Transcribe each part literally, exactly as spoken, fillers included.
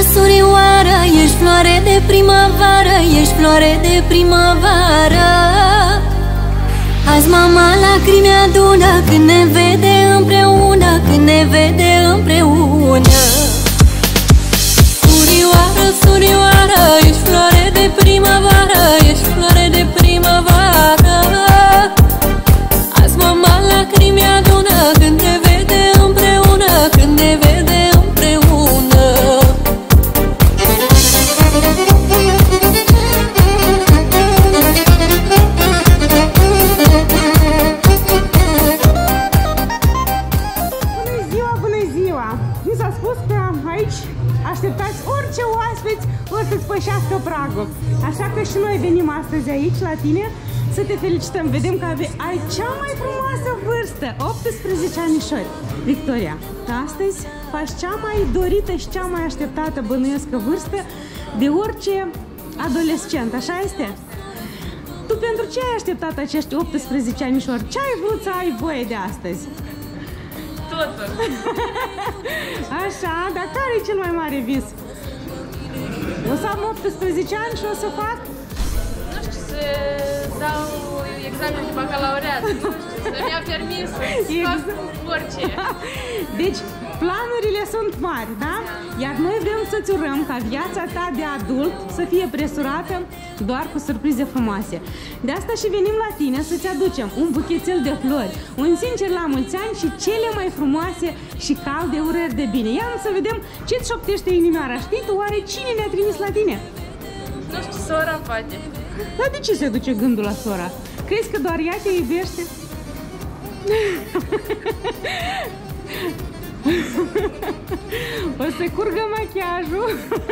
surioară, ești floare de primăvară, ești floare de primăvară. Azi mama lacrimi adună când ne vede împreună, când ne vede împreună. Surioară, surioară, ești floare de primăvară, ești floare de primăvară. Azi mama lacrimi adună când ne vede împreună, când ne vede împreună. Bună ziua, bună ziua! Mi s-a spus că aici așteptați orice oaspeți o să-ți pășească pragul. Așa că și noi venim astăzi aici la tine să te felicităm. Vedem că ai cea mai frumoasă vârstă, optsprezece anișori. Victoria, astăzi faci cea mai dorită și cea mai așteptată, bănuiesc, vârstă de orice adolescent, așa este? Tu pentru ce ai așteptat acești optsprezece anișori? Ce ai vrut să ai voie de astăzi? Totul. Așa, dar care e cel mai mare vis? O să am optsprezece ani și o să fac? Nu știu, să dau examen de bacalaureat, nu știu, să-mi ia permis, să fac orice. Deci, planurile sunt mari, da? Iar noi vrem să-ți urăm ca viața ta de adult să fie presurată doar cu surprize frumoase. De asta și venim la tine să-ți aducem un buchețel de flori, un sincer la mulți ani și cele mai frumoase și calde urări de bine. Ia să vedem ce-ți șoptește inimioara. Știi tu oare cine ne-a trimis la tine? Nu știu, sora poate. Dar de ce se duce gândul la sora? Crezi că doar ea te iubește? O să curgă machiajul.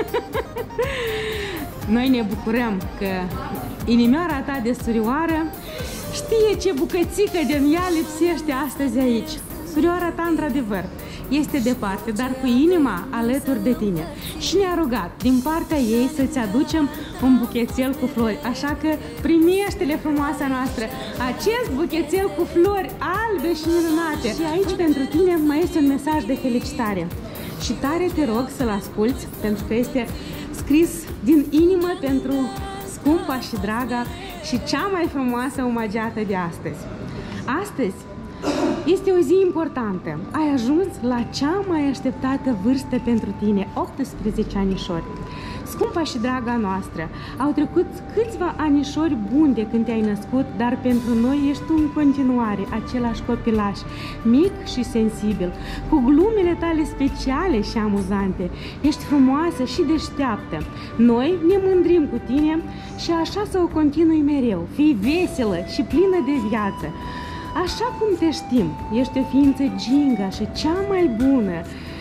Noi ne bucurăm că inimioara ta de surioară știe ce bucățică din ea lipsește astăzi aici. Surioara ta, într-adevăr, este departe, dar cu inima alături de tine. Și ne-a rugat din partea ei să-ți aducem un buchețel cu flori. Așa că primește-le, frumoasa noastră, acest buchețel cu flori albe și minunate. Și aici pentru tine mai este un mesaj de felicitare. Și tare te rog să-l asculți, pentru că este scris din inimă pentru scumpa și draga și cea mai frumoasă omagiată de astăzi. Astăzi este o zi importantă. Ai ajuns la cea mai așteptată vârstă pentru tine, optsprezece anișori. Scumpa și draga noastră, au trecut câțiva anișori buni de când te-ai născut, dar pentru noi ești tu în continuare același copilaș, mic și sensibil, cu glumele tale speciale și amuzante. Ești frumoasă și deșteaptă. Noi ne mândrim cu tine și așa să o continui mereu. Fii veselă și plină de viață. Așa cum te știm, ești o ființă gingașă, cea mai bună,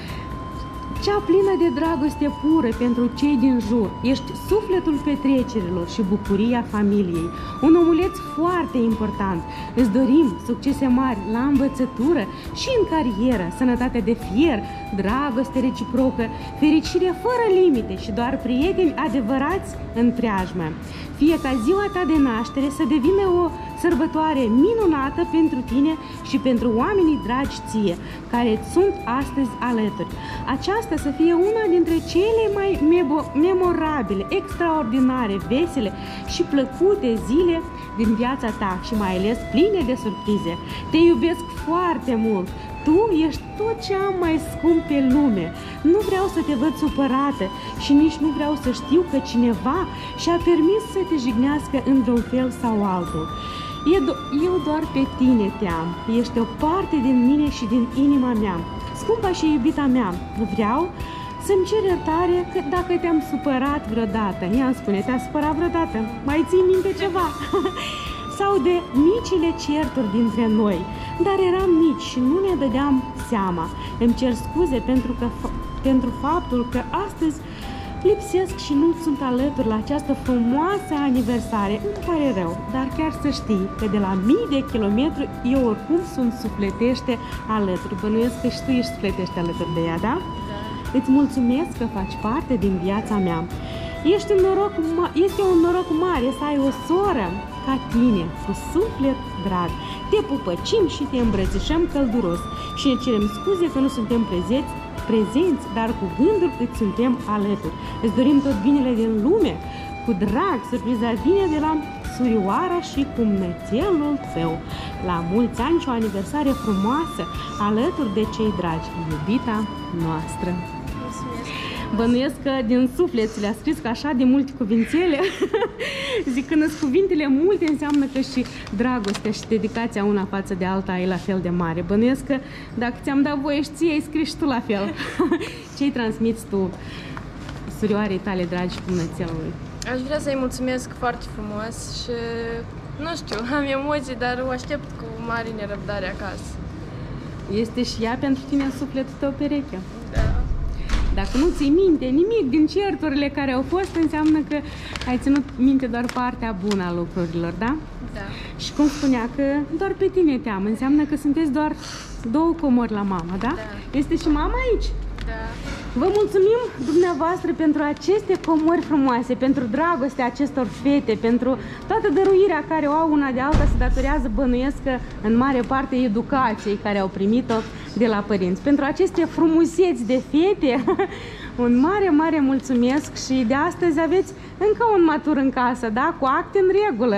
cea plină de dragoste pură pentru cei din jur. Ești sufletul petrecerilor și bucuria familiei. Un omuleț foarte important. Îți dorim succese mari la învățătură și în carieră, sănătate de fier, dragoste reciprocă, fericire fără limite și doar prieteni adevărați în preajmă. Fie ca ziua ta de naștere să devină o sărbătoare minunată pentru tine și pentru oamenii dragi ție, care îți sunt astăzi alături. Aceasta să fie una dintre cele mai memorabile, extraordinare, vesele și plăcute zile din viața ta și mai ales pline de surprize. Te iubesc foarte mult! Tu ești tot ce am mai scump pe lume. Nu vreau să te văd supărată și nici nu vreau să știu că cineva și-a permis să te jignească într-un fel sau altul. Eu doar pe tine te am. Ești o parte din mine și din inima mea. Scumpa și iubita mea, vreau să-mi cer iertare că dacă te-am supărat vreodată. Ia-mi spune, te-a supărat vreodată? Mai ții minte ceva? Sau de micile certuri dintre noi. Dar eram mici și nu ne dădeam seama. Îmi cer scuze pentru, că, pentru faptul că astăzi lipsesc și nu sunt alături la această frumoasă aniversare. Îmi pare rău, dar chiar să știi că de la mii de kilometri eu oricum sunt sufletește alături. Bănuiesc că și tu ești sufletește alături de ea, da? Da. Îți mulțumesc că faci parte din viața mea. Ești un noroc, este un noroc mare să ai o soră ca tine, cu suflet drag. Te pupăcim și te îmbrățișăm călduros și ne cerem scuze că nu suntem prezenți, prezenți, dar cu gândul îți suntem alături. Îți dorim tot binele din lume, cu drag, surpriza vine de la surioara și cumnețelul tău. La mulți ani și o aniversare frumoasă, alături de cei dragi, iubita noastră. Bănuiesc că din suflet le-a scris că așa de multe cuvințele, zic că când cuvintele multe înseamnă că și dragostea și dedicația una față de alta e la fel de mare. Bănuiesc că dacă ți-am dat voie și ție, îi scrii și tu la fel. Ce-i transmiți tu surioarei tale dragi și cumnețelului? Aș vrea să-i mulțumesc foarte frumos și, nu știu, am emoții, dar o aștept cu mare nerăbdare acasă. Este și ea pentru tine în sufletul tău pereche? Da. Dacă nu ții minte nimic din certurile care au fost, înseamnă că ai ținut minte doar partea bună a lucrurilor, da? Da. Și cum spunea că doar pe tine te am, înseamnă că sunteți doar două comori la mama, da? Da. Este și mama aici? Da. Vă mulțumim dumneavoastră pentru aceste comori frumoase, pentru dragostea acestor fete, pentru toată dăruirea care o au una de alta, se datorează, bănuiesc, că în mare parte educației care au primit-o de la părinți. Pentru aceste frumuseți de fete, un mare, mare mulțumesc și de astăzi aveți încă un matur în casă, da? Cu acte în regulă.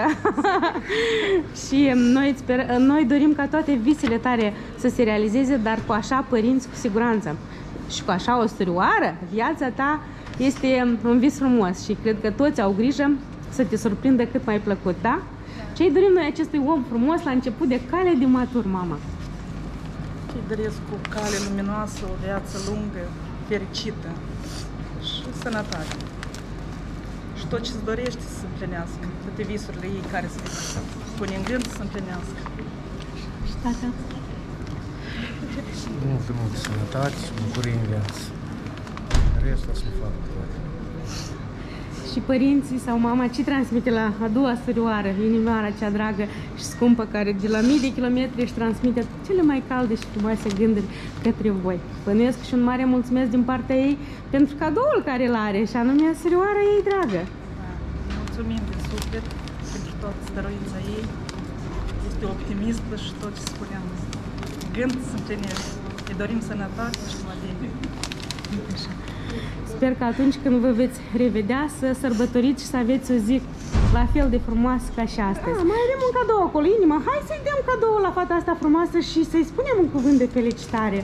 Și noi, sper, noi dorim ca toate visele tale să se realizeze, dar cu așa părinți cu siguranță. Și cu așa o surioară, viața ta este un vis frumos și cred că toți au grijă să te surprindă cât mai plăcut, da? Da. Ce-i dorim noi acestui om frumos la început de cale de matur, mama? Ce-i doresc cu cale luminoasă, o viață lungă, fericită și sănătate. Și tot ce-ți dorește să se împlinească, toate visurile ei care se pune în gând să se împlinească. Și tata? Multă, multă sănătate și bucurie în viață. Restul o să-mi fac toate. Și părinții sau mama ce transmite la a doua surioară, inimioara cea dragă și scumpă, care de la mii de kilometri își transmite cele mai calde și frumoase gânduri către voi. Bănuiesc și un mare mulțumesc din partea ei pentru cadoul care îl are, și anume surioara ei dragă. Da. Mulțumim din suflet pentru toată stăruința ei. Este optimistă și tot ce spuneam, gând să împlinește. Îi dorim sănătate și numai bine. Sper că atunci când vă veți revedea să sărbătoriți și să aveți o zi la fel de frumoasă ca și astăzi. Ah, mai avem un cadou acolo, inima. Hai să-i dăm cadoul la fata asta frumoasă și să-i spunem un cuvânt de felicitare.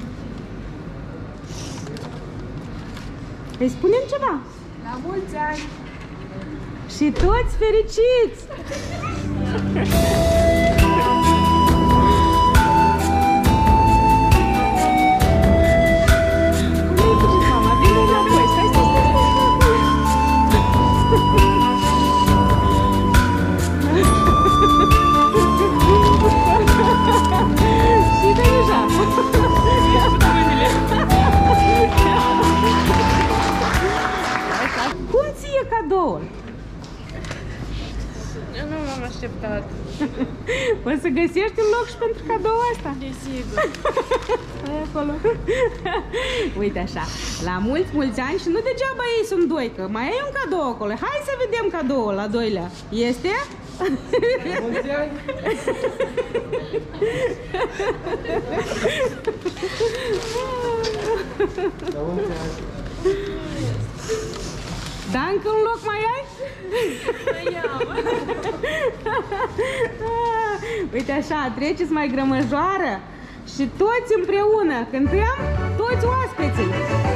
Îi spunem ceva? La mulți ani! Și toți fericiți! Cum ție cadoul? Eu nu m-am așteptat. O să găsești un loc și pentru cadoul ăsta? Desigur. Hai acolo. Uite așa, la mulți, mulți ani și nu degeaba ei sunt doi, că mai ai un cadou acolo. Hai să vedem cadoul la doilea. Este? La mulți ani! La mulți ani! Da, încă un loc mai ai? Uite așa, treceți mai grămăjoară și toți împreună cântăm toți oaspeții.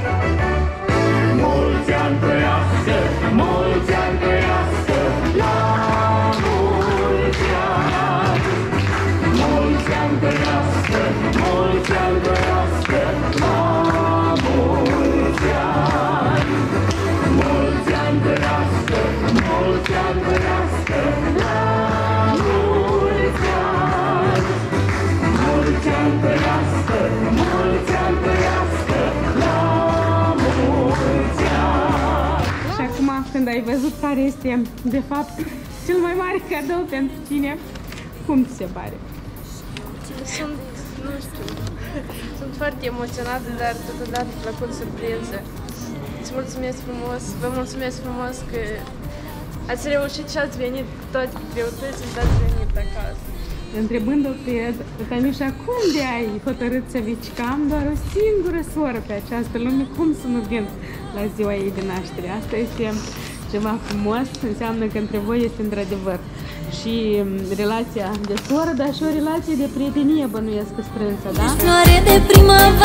Mulți ani trăiască, mulți ani trăiască, la mulți ani. Mulți ani trăiască, mulți ani trăiască, la mulți ani. Mulți ani trăiască, mulți ani trăiască, la mulți ani. Mulți ani trăiască, mulți ani trăiască, la mulți ani. Și acum, când ai văzut care este, de fapt, cel mai mare cadou pentru tine, cum ți se pare? Sunt, nu știu, sunt foarte emoționată, dar totodată plăcut surpriză. Îți mulțumesc frumos, vă mulțumesc frumos că ați reușit și ați venit cu toate greutățile și ați venit acasă. întrebând-o pe Tamișa, cum de ai hotărât să vii, că am doar o singură soră pe această lume, cum să nu vin la ziua ei de naștere? Asta este ceva frumos, înseamnă că între voi este într-adevăr și relația de soră, dar și o relație de prietenie, bănuiesc, strânsă, da? Floare de primăvară.